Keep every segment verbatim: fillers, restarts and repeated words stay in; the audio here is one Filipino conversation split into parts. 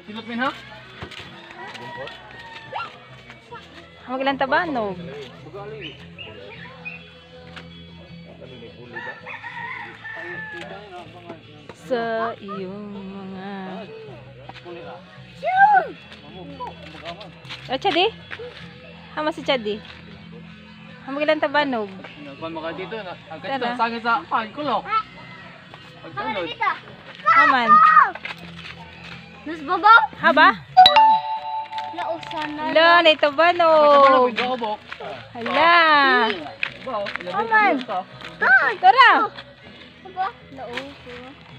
Silot min ha? Magilang tabanog. Sa iyong mga oh, Chadi? Hama si Chadi? Magilang tabanog. Nagpan maka dito na. Agad sa sangit sa pan ko lo. Pagtanod. Haman. Nas babaw? Haba? Nausan na. Hala, na ito banog. Gobok. Hala. Baw. Haman. Tara. Aba, nauso.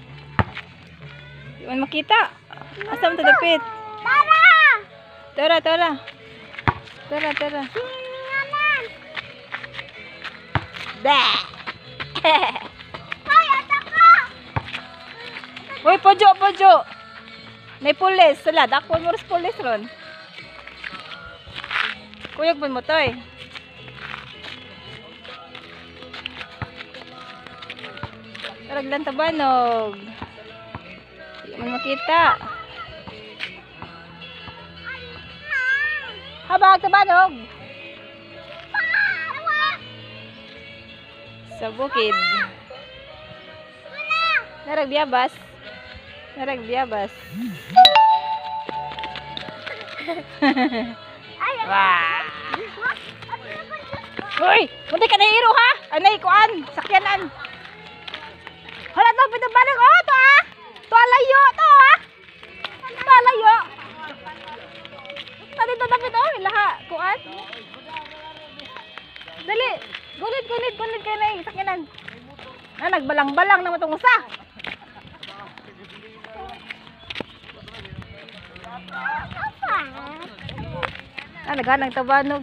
Di man makita. Asa mo tadapit? Tara! Tara, tara. Tara, tara. Singanan! Bah! Hoy, ataka! Uy, pojo, pojo. May pulis. Salad. Ako mo rin pulis ron. Kuyog mo mo to eh. Taraglan tabanog. Di man makita. Habang tabanog. Sa bukid. Narag biyabas. Narag biyabas. Wah. Hoy, munti ka na hiro ha? Anay kuan, sakyanan. Hala to, pito balag. Oh, to ah. To alayo to ah. To alayo. Tadi to tapit oh, laha kuan. Dali. Gulit, gulit, gulit kay nay sakyanan. Ah, nagbalang-balang naman tong usa. Ah, naghanang tabanog.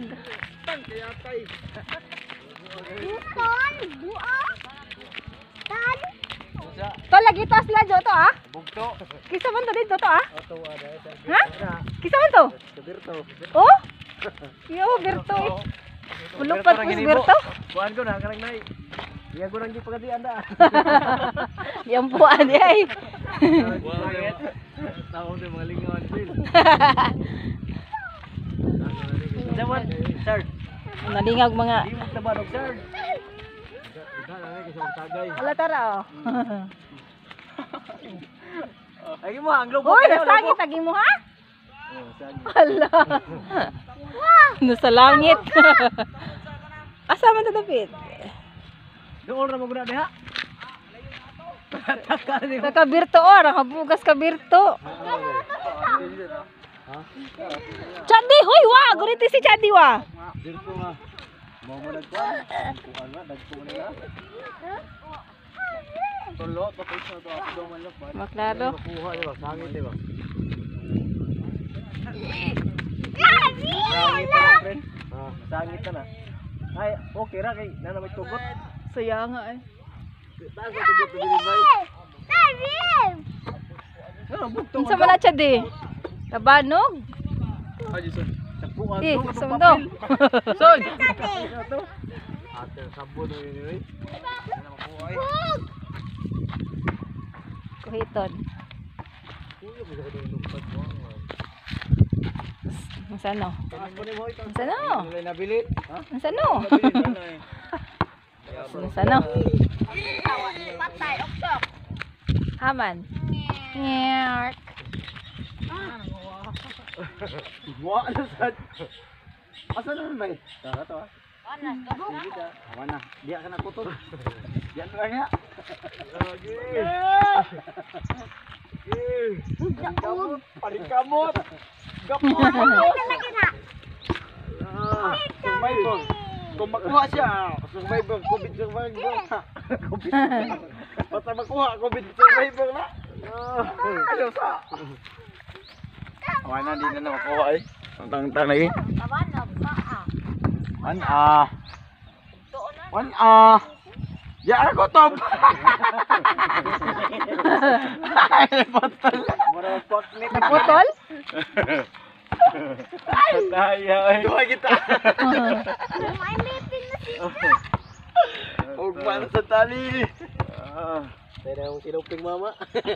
Buton, buo. Tan. To lagi tas lajo to ah. Bugto. Kisa man to dito to ah. Ato ada sa. Ha? Kisa man to? Birto. Oh? Yo, Berto. eh.Ulupat po si Berto. Kuan ko na kanang nay. Iya ko nang di pagati anda. Yang puan dia eh. Tahu dia mga lingawan bil. Zaman, sir. Nalingag mga Di mo tabanog, sir. ala tara oh. Ay mo ang globo. Hoy, nasangit lagi mo ha? Oh, sagi. Hala. Nasa langit. Asa man tadapit? Doon ra mo guna diha. Kaka Birto oh, nakabugas ka Birto. Ha? Chandi, hoy wa, guriti si Chandi wa. Birto nga. Mo mo nagkuan. Kuan na dagko nila. Tulo to pisa to ako man lang. Maklaro. Kuha di ba? Sangit di ba? Gabi! Sangit na na, friend. Ah, sangit na na. Ay, okay ra kay nana may tugot. Saya nga eh. Taas ang tugot ni Bay. Gabi! Ano bugto? Unsa man na Chandi? Tabanog? Ay, son. Sapuan Eh, to. sa mundo. Son. Gabi! Ate, sabon na yun eh. Ano makuha eh. Hug! Kuhiton. Masano? Masano? Wala nabili. Ha? Masano? Nabili na eh. Masano? Patay, oksok! Haman. Nyark. Buwa na sad. Asa naman ba? Tara to ah. Awan na. Diya ka na putol. Diyan lang ya. Lagi. Kamot, palikamot. Gapot. Ah, survivor. Kung makuha siya, survivor, COVID survivor. COVID. Basta makuha, COVID survivor na. Ayaw sa. Awan na, di na na makuha eh. Ang tang-tang lagi. Tawanog pa ah. One ah. One ah. Ya ako to. Naputol. Naputol? Tayo ay. Duha kita. May mipin na siya. Ugman sa tali. Ah. Pero yung sinuping mama.